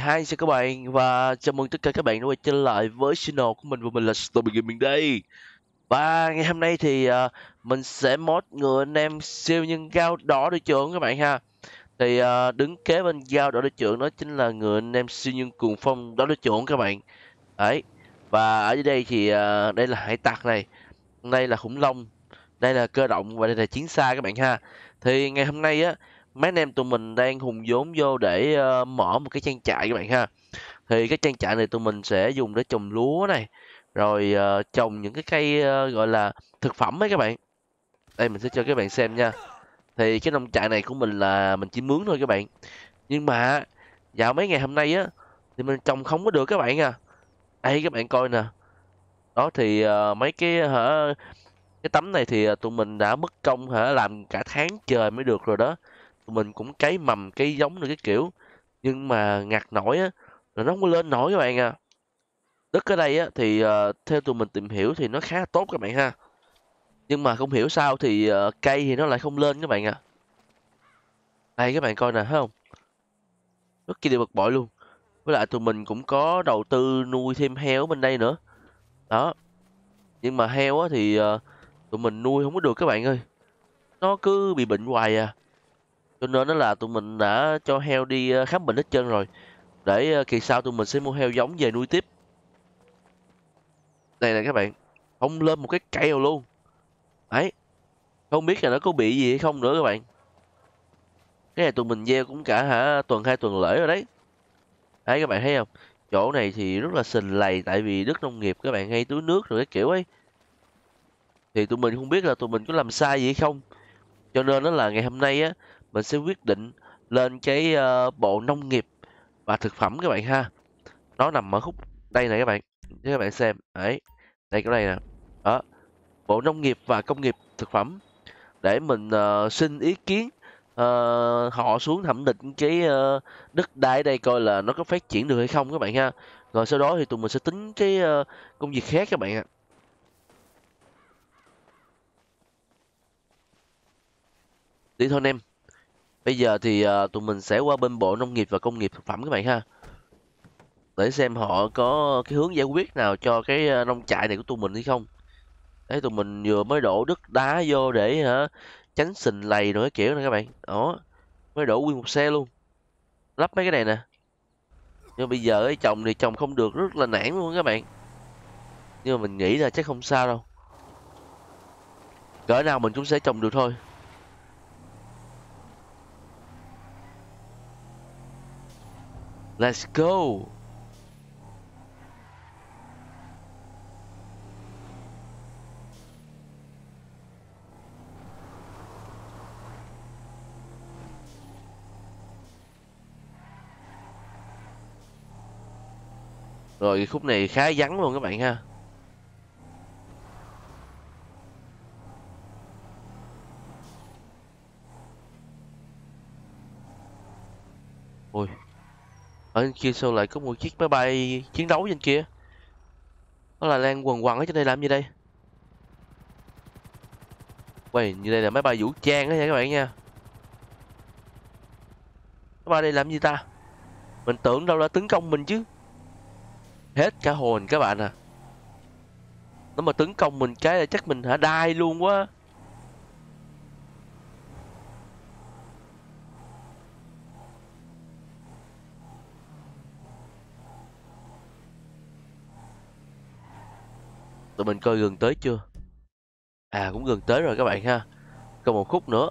Hi, chào các bạn và chào mừng tất cả các bạn đã quay trở lại với channel của mình và mình là Stormy Gaming đây. Và ngày hôm nay thì mình sẽ mod người anh em siêu nhân gao đỏ đội trưởng các bạn ha. Thì đứng kế bên gao đỏ đội trưởng đó chính là người anh em siêu nhân cuồng phong đỏ đội trưởng các bạn. Đấy. Và ở dưới đây thì đây là hải tặc này, đây là khủng long, đây là cơ động và đây là chiến xa các bạn ha. Thì ngày hôm nay á, mấy anh em tụi mình đang hùng vốn vô để mở một cái trang trại các bạn ha. Thì cái trang trại này tụi mình sẽ dùng để trồng lúa này, rồi trồng những cái cây gọi là thực phẩm ấy các bạn. Đây mình sẽ cho các bạn xem nha. Thì cái nông trại này của mình là mình chỉ mướn thôi các bạn. Nhưng mà dạo mấy ngày hôm nay á thì mình trồng không có được các bạn à. Đây các bạn coi nè. Đó thì mấy cái tấm này thì tụi mình đã mất công làm cả tháng trời mới được rồi đó. Tụi mình cũng cấy mầm cấy giống được cái kiểu, nhưng mà ngặt nổi á là nó không có lên nổi các bạn à. Đất ở đây á thì theo tụi mình tìm hiểu thì nó khá là tốt các bạn ha, nhưng mà không hiểu sao thì cây thì nó lại không lên các bạn à. Đây các bạn coi nè, thấy không, rất chi là bực bội luôn. Với lại tụi mình cũng có đầu tư nuôi thêm heo ở bên đây nữa đó, nhưng mà heo á thì tụi mình nuôi không có được các bạn ơi, nó cứ bị bệnh hoài à. Cho nên đó là tụi mình đã cho heo đi khám bệnh hết trơn rồi, để kỳ sau tụi mình sẽ mua heo giống về nuôi tiếp. Đây nè các bạn, không lên một cái cây nào luôn. Đấy, không biết là nó có bị gì hay không nữa các bạn. Cái này tụi mình gieo cũng cả tuần 2 tuần lễ rồi đấy. Đấy các bạn thấy không, chỗ này thì rất là sình lầy tại vì đất nông nghiệp các bạn hay tưới nước rồi cái kiểu ấy. Thì tụi mình không biết là tụi mình có làm sai gì hay không, cho nên đó là ngày hôm nay á mình sẽ quyết định lên cái bộ nông nghiệp và thực phẩm các bạn ha. Nó nằm ở khúc đây này các bạn, cho các bạn xem. Đấy, đây cái này nè. Đó, bộ nông nghiệp và công nghiệp thực phẩm, để mình xin ý kiến họ xuống thẩm định cái đất đai ở đây coi là nó có phát triển được hay không các bạn ha. Rồi sau đó thì tụi mình sẽ tính cái công việc khác các bạn ạ. Đi thôi anh em. Bây giờ thì tụi mình sẽ qua bên bộ nông nghiệp và công nghiệp thực phẩm các bạn ha, để xem họ có cái hướng giải quyết nào cho cái nông trại này của tụi mình hay không. Đấy, tụi mình vừa mới đổ đất đá vô để tránh sình lầy rồi cái kiểu này các bạn. Đó, mới đổ nguyên một xe luôn, lắp mấy cái này nè. Nhưng bây giờ ấy trồng thì trồng không được, rất là nản luôn các bạn. Nhưng mà mình nghĩ là chắc không sao đâu, cỡ nào mình cũng sẽ trồng được thôi. Let's go. Rồi cái khúc này khá vắng luôn các bạn ha. Ôi, ở bên kia sao lại có một chiếc máy bay chiến đấu trên kia, nó là đang quần quần ở trên đây làm gì đây? Quay như đây là máy bay vũ trang đó nha các bạn nha. Máy bay đây làm gì ta, mình tưởng đâu là tấn công mình chứ. Hết cả hồn các bạn à, nó mà tấn công mình cái là chắc mình đai luôn quá. Tụi mình coi gần tới chưa? À, cũng gần tới rồi các bạn ha, còn một khúc nữa.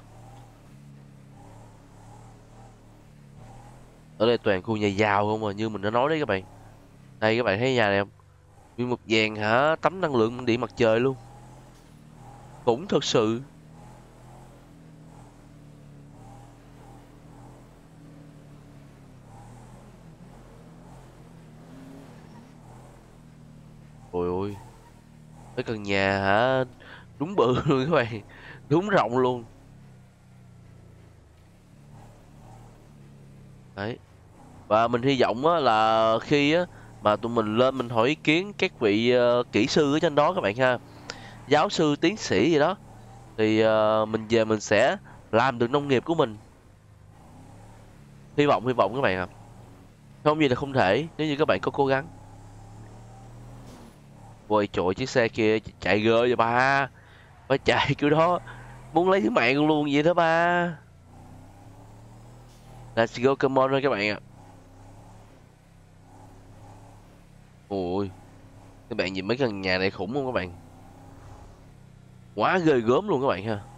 Ở đây toàn khu nhà giàu không à, như mình đã nói đấy các bạn. Đây các bạn thấy nhà này không, nguyên một dàn tấm năng lượng điện mặt trời luôn, cũng thật sự. Ôi ôi, cái căn nhà đúng bự luôn các bạn, đúng rộng luôn. Đấy, và mình hy vọng á là khi á mà tụi mình lên mình hỏi ý kiến các vị kỹ sư ở trên đó các bạn ha, giáo sư tiến sĩ gì đó, thì mình về mình sẽ làm được nông nghiệp của mình. Hy vọng các bạn ạ. Không gì là không thể nếu như các bạn có cố gắng. Ôi trời, chiếc xe kia chạy ghê vậy ba. Ba chạy kiểu đó muốn lấy thứ mạng luôn vậy đó ba. Let's go, come on thôi các bạn ạ. Ôi, các bạn nhìn mấy căn nhà này khủng không các bạn? Quá ghê gớm luôn các bạn ha.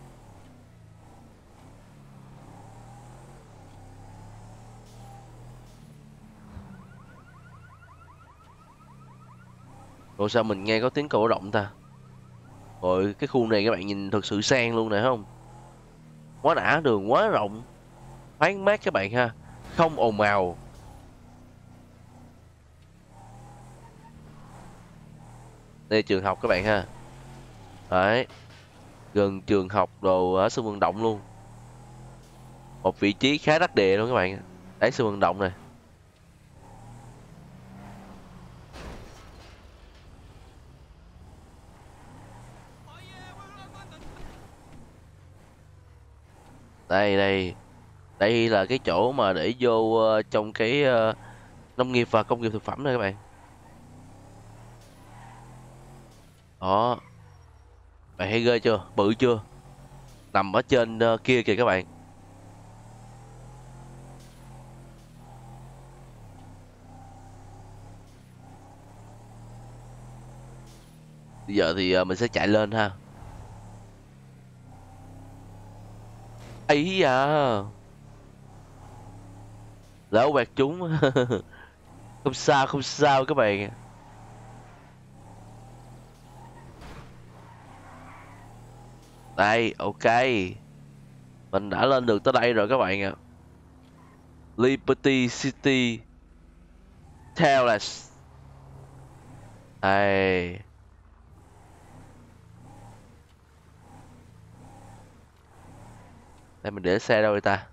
Rồi sao mình nghe có tiếng cổ động ta? Rồi cái khu này các bạn nhìn thật sự sang luôn nè không? Quá đã, đường quá rộng, thoáng mát các bạn ha, không ồn ào. Đây là trường học các bạn ha. Đấy, gần trường học đồ ở sân vận động luôn. Một vị trí khá đắc địa luôn các bạn. Đấy, sân vận động này. Đây đây, đây là cái chỗ mà để vô trong cái nông nghiệp và công nghiệp thực phẩm này các bạn. Đó, bạn thấy ghê chưa, bự chưa, nằm ở trên kia kìa các bạn. Bây giờ thì mình sẽ chạy lên ha. Ấy à, lỡ quẹt chúng. Không sao không sao các bạn. Đây, ok, mình đã lên được tới đây rồi các bạn ạ. Liberty City Towers. Đây, đây mình để xe đâu vậy ta?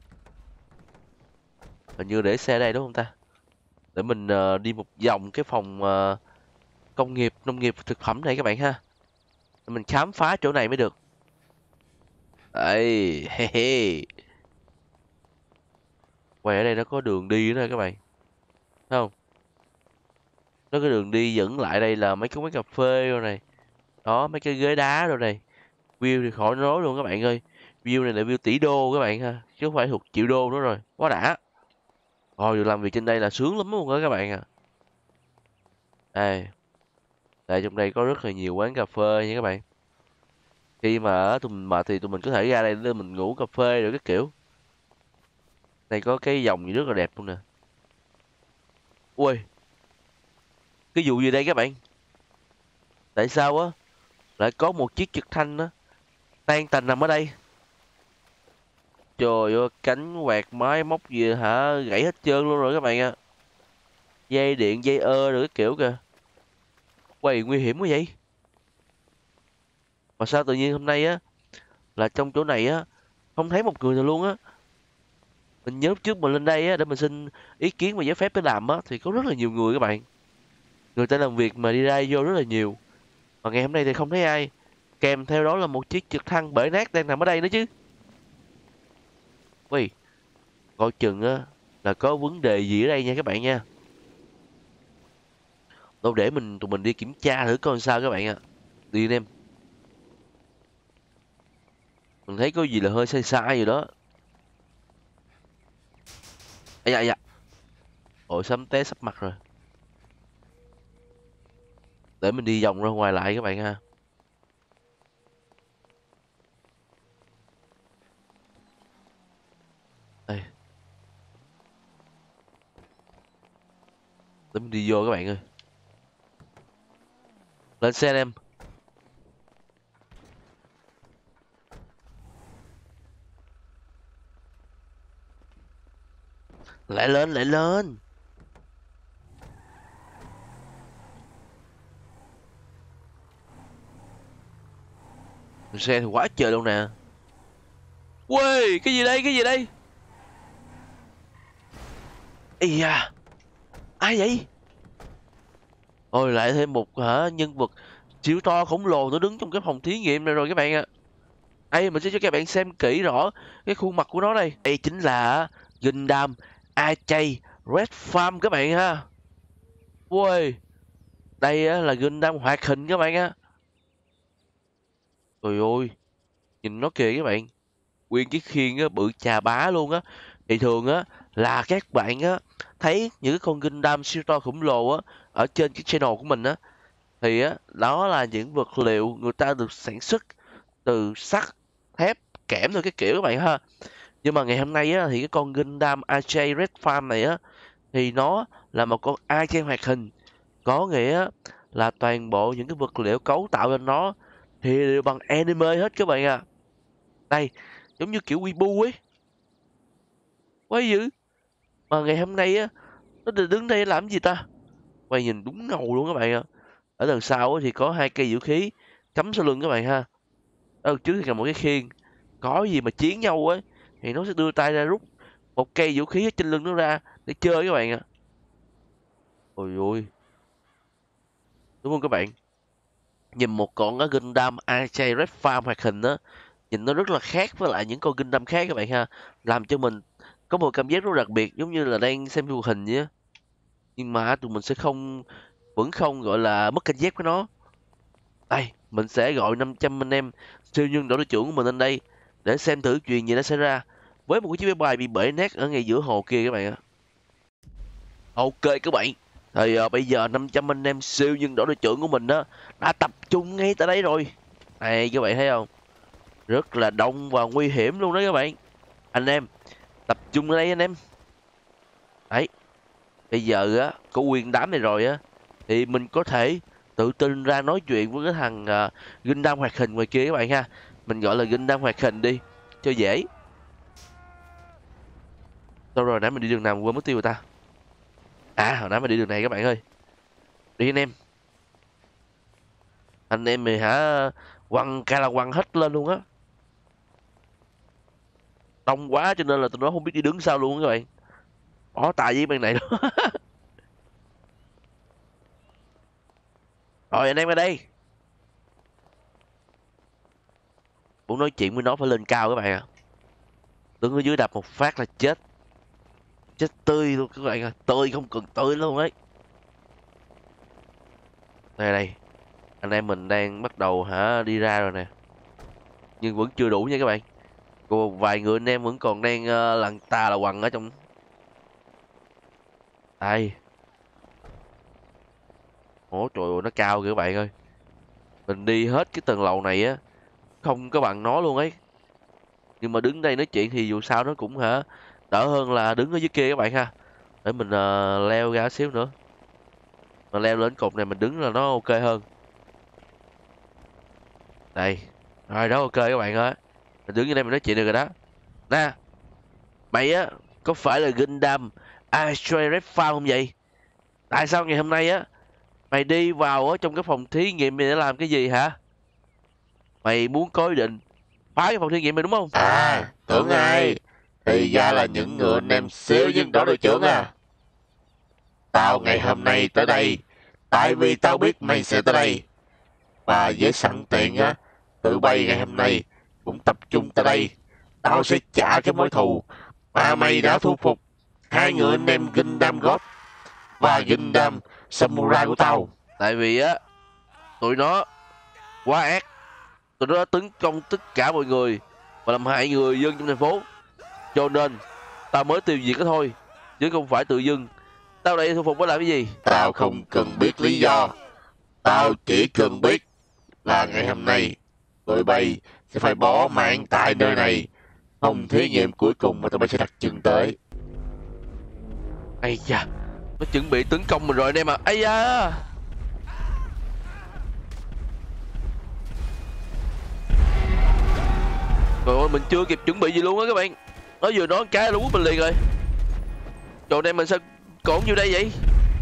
Hình như để xe đây đúng không ta? Để mình đi một vòng cái phòng công nghiệp, nông nghiệp, thực phẩm này các bạn ha. Để mình khám phá chỗ này mới được. Đây, he he. Quay ở đây nó có đường đi nữa các bạn. Thấy không? Nó có đường đi dẫn lại đây là mấy cái quán cà phê rồi này. Đó, mấy cái ghế đá rồi này. View thì khỏi nói luôn các bạn ơi. View này là view tỷ đô các bạn ha, chứ không phải thuộc triệu đô nữa rồi. Quá đã. Rồi được làm việc trên đây là sướng lắm luôn đó các bạn à. Đây, đây trong đây có rất là nhiều quán cà phê nha các bạn. Khi mà tụi mình mệt thì tụi mình có thể ra đây để mình ngủ cà phê rồi cái kiểu. Đây có cái dòng gì rất là đẹp luôn nè. Ui, cái vụ gì đây các bạn? Tại sao á lại có một chiếc trực thăng á tan tành nằm ở đây? Trời ơi, cánh quạt máy móc gì hả, gãy hết trơn luôn rồi các bạn ạ. Dây điện, dây rồi cái kiểu kìa. Quầy nguy hiểm quá vậy. Mà sao tự nhiên hôm nay á là trong chỗ này á không thấy một người nào luôn á. Mình nhớ lúc trước mình lên đây á để mình xin ý kiến và giấy phép để làm á thì có rất là nhiều người các bạn. Người ta làm việc mà đi ra vô rất là nhiều. Mà ngày hôm nay thì không thấy ai. Kèm theo đó là một chiếc trực thăng bể nát đang nằm ở đây nữa chứ. Ui, coi chừng á là có vấn đề gì ở đây nha các bạn nha. Đâu để tụi mình đi kiểm tra thử coi sao các bạn ạ. Đi anh em. Mình thấy có gì là hơi sai sai gì đó. Ây da, ây da. Ôi sấm té sắp mặt rồi. Để mình đi vòng ra ngoài lại các bạn ha. Đây. Để mình đi vô các bạn ơi. Lên xe em. Lại lên, lại lên. Xe thì quá trời luôn nè. Ui, cái gì đây, cái gì đây? Ây da, ai vậy? Ôi lại thêm một nhân vật siêu to khổng lồ nó đứng trong cái phòng thí nghiệm này rồi các bạn ạ. Đây mình sẽ cho các bạn xem kỹ rõ cái khuôn mặt của nó đây. Đây chính là Gundam Achei Red Farm các bạn ha. Ui, đây á, là Gundam hoạt hình các bạn á. Trời ơi, nhìn nó kìa các bạn. Nguyên cái khiên á, bự chà bá luôn á. Thì thường á là các bạn á thấy những cái con Gundam siêu to khổng lồ á ở trên cái channel của mình á, thì á đó là những vật liệu người ta được sản xuất từ sắt, thép, kẽm thôi cái kiểu các bạn ha. Nhưng mà ngày hôm nay á thì cái con Gundam AJ Red Farm này á thì nó là một con AJ hoạt hình, có nghĩa là toàn bộ những cái vật liệu cấu tạo cho nó thì đều bằng anime hết các bạn à. Đây, giống như kiểu Weibo ấy. Quái dữ. Mà ngày hôm nay á, nó đứng đây làm gì ta? Quay nhìn đúng ngầu luôn các bạn ạ. Ở đằng sau thì có hai cây vũ khí cắm sau lưng các bạn ha. Ở trước thì là một cái khiên. Có gì mà chiến nhau ấy thì nó sẽ đưa tay ra rút một cây vũ khí ở trên lưng nó ra để chơi các bạn ạ. Ôi ôi, đúng không các bạn? Nhìn một con ở Gundam AJ Red Farm hoạt hình á, nhìn nó rất là khác với lại những con Gundam khác các bạn ha. Làm cho mình có một cảm giác rất đặc biệt, giống như là đang xem phim hoạt hình vậy á. Nhưng mà tụi mình sẽ vẫn không gọi là mất cảnh giác với nó. Đây, mình sẽ gọi 500 anh em siêu nhân đội đội trưởng của mình lên đây để xem thử chuyện gì nó xảy ra với một cái chiếc máy bay bị bể nát ở ngay giữa hồ kia các bạn ạ. Ok các bạn, thì bây giờ 500 anh em siêu nhân đội đội trưởng của mình đó đã tập trung ngay tại đây rồi. Này các bạn thấy không? Rất là đông và nguy hiểm luôn đó các bạn. Anh em tập trung ở đây anh em. Đấy, bây giờ á có nguyên đám này rồi á thì mình có thể tự tin ra nói chuyện với cái thằng Gundam hoạt hình ngoài kia các bạn ha. Mình gọi là Gundam hoạt hình đi cho dễ. Đâu rồi, nãy mình đi đường nào quên mất tiêu rồi ta. À, hồi nãy mình đi đường này các bạn ơi. Đi anh em mình hả, quăng ca là quăng hết lên luôn á. Đông quá cho nên là tụi nó không biết đi đứng sao luôn các bạn. Bó tay với bên này đó. Rồi anh em ở đây. Muốn nói chuyện với nó phải lên cao các bạn ạ. Đứng ở dưới đập một phát là chết. Chết tươi luôn các bạn ơi. Tươi không cần tươi luôn ấy. Đây đây. Anh em mình đang bắt đầu hả đi ra rồi nè. Nhưng vẫn chưa đủ nha các bạn. Còn vài người anh em vẫn còn đang lằn tà là quằn ở trong. Đây. Ủa trời ơi nó cao kìa các bạn ơi. Mình đi hết cái tầng lầu này á. Không có bằng nó luôn ấy. Nhưng mà đứng đây nói chuyện thì dù sao nó cũng hả đỡ hơn là đứng ở dưới kia các bạn ha. Để mình leo ra xíu nữa. Mà leo lên cột này mình đứng là nó ok hơn. Đây. Rồi đó ok các bạn ơi. Mình đứng ở đây mình nói chuyện được rồi đó. Nè. Mày á. Có phải là Gundam Astray Red Farm không vậy? Tại sao ngày hôm nay á. Mày đi vào ở trong cái phòng thí nghiệm này để làm cái gì hả? Mày muốn có ý định phá cái phòng thí nghiệm này đúng không? À, tưởng ai? Thì ra là những người anh em siêu nhân đó đội trưởng à. Tao ngày hôm nay tới đây, tại vì tao biết mày sẽ tới đây. Và với sẵn tiện á, tụi bay ngày hôm nay cũng tập trung tới đây. Tao sẽ trả cái mối thù mà mày đã thu phục hai người anh em Gundam God và Gundam Samurai của tao. Tại vì á, tụi nó quá ác. Tụi nó đã tấn công tất cả mọi người và làm hại người dân trong thành phố. Cho nên tao mới tiêu diệt nó thôi, chứ không phải tự dưng tao đây thu phục nó làm cái gì. Tao không cần biết lý do. Tao chỉ cần biết là ngày hôm nay tụi bay sẽ phải bỏ mạng tại nơi này. Phòng thí nghiệm cuối cùng mà tụi bay sẽ đặt chân tới. Ây da, nó chuẩn bị tấn công mình rồi anh em à. Ây da. Trời ơi, mình chưa kịp chuẩn bị gì luôn á các bạn. Nó vừa nói cái là quất mình liền rồi. Trời, anh em mình sao còn nhiêu đây vậy?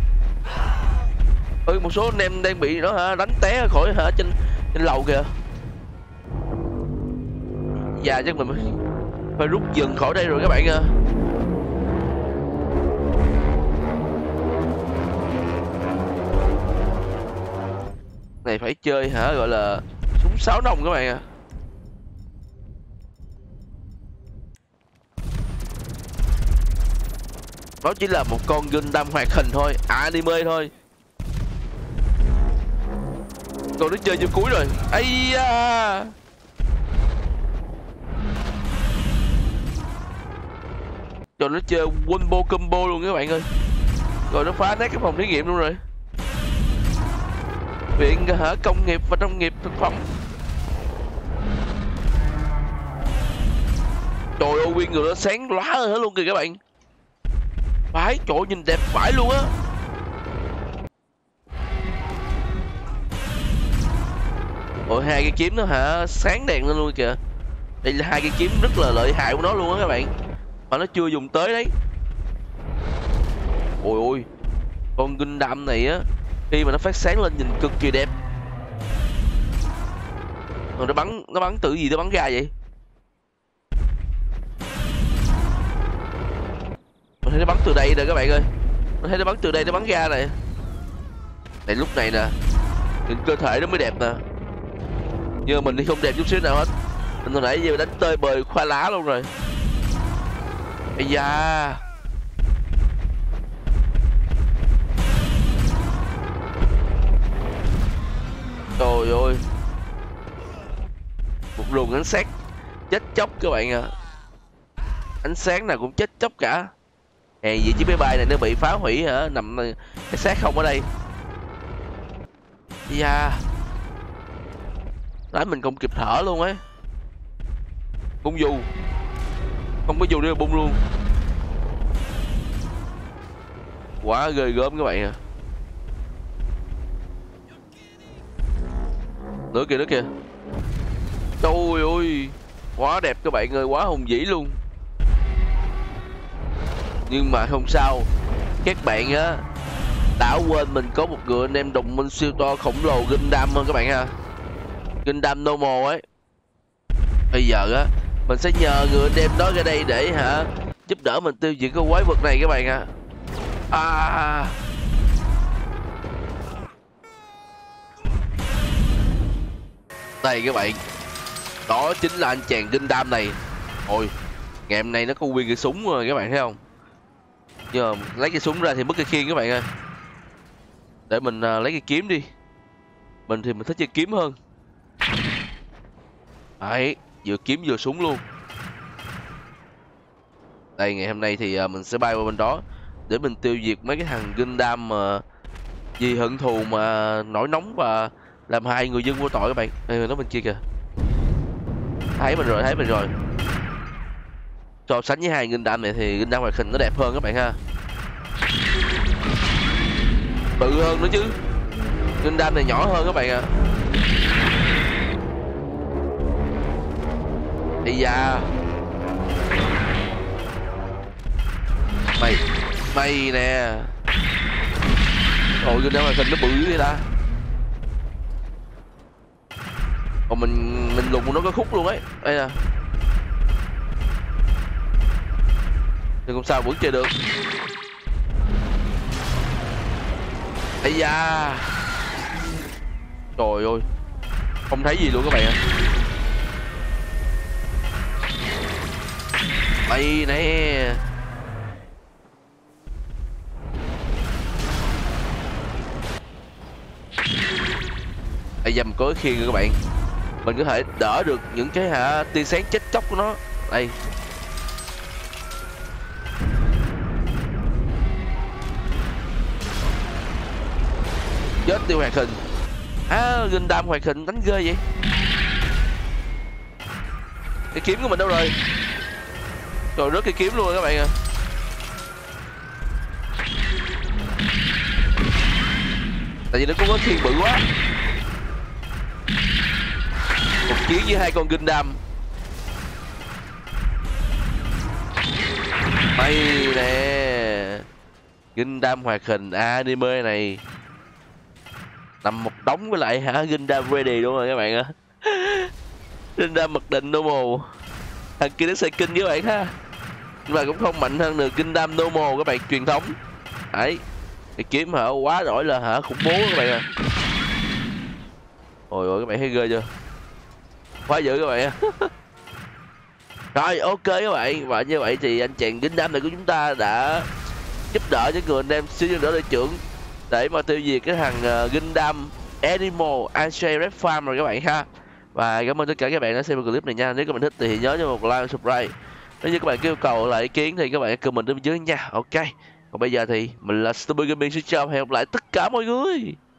Một số anh em đang bị nó hả đánh té khỏi hả trên lầu kìa. Dạ chắc mình phải rút dần khỏi đây rồi các bạn à. Này phải chơi hả gọi là súng sáo nòng các bạn à. Đó chỉ là một con Gundam hoạt hình thôi, anime thôi. Còn nó chơi vô cuối rồi. Ây da. Rồi nó chơi Wombo combo luôn các bạn ơi. Rồi nó phá nát cái phòng thí nghiệm luôn rồi. Viện công nghiệp và nông nghiệp thực phẩm. Trời ơi, nguyên người nó sáng lóa hết luôn kìa các bạn. Phải, trời ơi, nhìn đẹp phải luôn á. Ôi, hai cái kiếm nó sáng đèn lên luôn kìa. Đây là hai cái kiếm rất là lợi hại của nó luôn á các bạn. Mà nó chưa dùng tới đấy. Ôi ôi, con Gundam này á, khi mà nó phát sáng lên nhìn cực kỳ đẹp. Rồi nó bắn từ gì nó bắn ra vậy? Mình thấy nó bắn từ đây nè các bạn ơi. Mình thấy nó bắn từ đây nó bắn ra này. Này lúc này nè, nhìn cơ thể nó mới đẹp nè. Nhưng mà mình thì không đẹp chút xíu nào hết. Mình hồi nãy giờ đánh tơi bời khoa lá luôn rồi. Ây da. Trời ơi. Một luồng ánh sáng chết chóc các bạn ạ. Ánh sáng nào cũng chết chóc cả. Hèn gì chiếc máy bay này nó bị phá hủy hả? Nằm cái xác không ở đây. Da. Đấy mình không kịp thở luôn ấy. Bung dù. Không có dù để mà bung luôn. Quá ghê gớm các bạn à. Nữa kìa, nữa kìa. Trời ơi, quá đẹp các bạn ơi, quá hùng vĩ luôn. Nhưng mà không sao, các bạn á đã quên mình có một người anh em đồng minh siêu to khổng lồ Gundam hơn các bạn ha. Gundam normal ấy. Bây giờ á mình sẽ nhờ người anh em đó ra đây để giúp đỡ mình tiêu diệt cái quái vật này các bạn ạ. Đây các bạn, đó chính là anh chàng Gundam này. Ôi, ngày hôm nay nó có nguyên cái súng rồi các bạn thấy không? Giờ lấy cái súng ra thì mất cái khiên các bạn ơi. Để mình lấy cái kiếm đi. Mình thì mình thích chơi kiếm hơn. Đấy, vừa kiếm vừa súng luôn. Đây, ngày hôm nay thì mình sẽ bay qua bên đó để mình tiêu diệt mấy cái thằng Gundam mà vì hận thù mà nổi nóng và làm hai người dân vô tội các bạn. Đây, nó bên kia kìa. Thấy mình rồi, thấy mình rồi. So sánh với hai Gundam này thì Gundam hoạt hình nó đẹp hơn các bạn ha. Bự hơn nữa chứ. Gundam này nhỏ hơn các bạn ạ. Ây da. Mày nè. Ôi Gundam hoạt hình nó bự dữ vậy ta. Còn mình lùng nó có khúc luôn ấy. Đây nè. Nhưng không sao vẫn chơi được. Ây da. Trời ơi, không thấy gì luôn các bạn ạ. Mày nè. Bây giờ mình có cái khiên rồi các bạn. Mình có thể đỡ được những cái tia sáng chết chóc của nó. Đây. Chết tiêu hoạt hình. Gundam hoạt hình đánh ghê vậy. Cái kiếm của mình đâu rồi? Rồi rớt cái kiếm luôn rồi các bạn ạ. Tại vì nó cũng có khiên bự quá. Một chiến với hai con Gundam. Mày nè. Gundam hoạt hình anime này nằm một đống với lại Gundam ready luôn rồi các bạn ạ. Gundam mặc định normal. Thằng kia nó xây kinh với bạn ha. Nhưng mà cũng không mạnh hơn được Gundam normal các bạn, truyền thống. Đấy. Cái kiếm quá giỏi là khủng bố các bạn ạ. Ôi ôi các bạn thấy ghê chưa? Quá dữ các bạn. Rồi ok các bạn, và như vậy thì anh chàng Gundam này của chúng ta đã giúp đỡ những người anh em siêu nhân đỡ đội trưởng để mà tiêu diệt cái thằng Gundam Animal Anche Red Farm rồi các bạn ha. Và cảm ơn tất cả các bạn đã xem clip này nha. Nếu các bạn thích thì nhớ cho một like, subscribe. Nếu như các bạn yêu cầu lại ý kiến thì các bạn comment bên dưới nha. Ok. Còn bây giờ thì mình là Stupid Gaming, xin chào và hẹn gặp lại tất cả mọi người.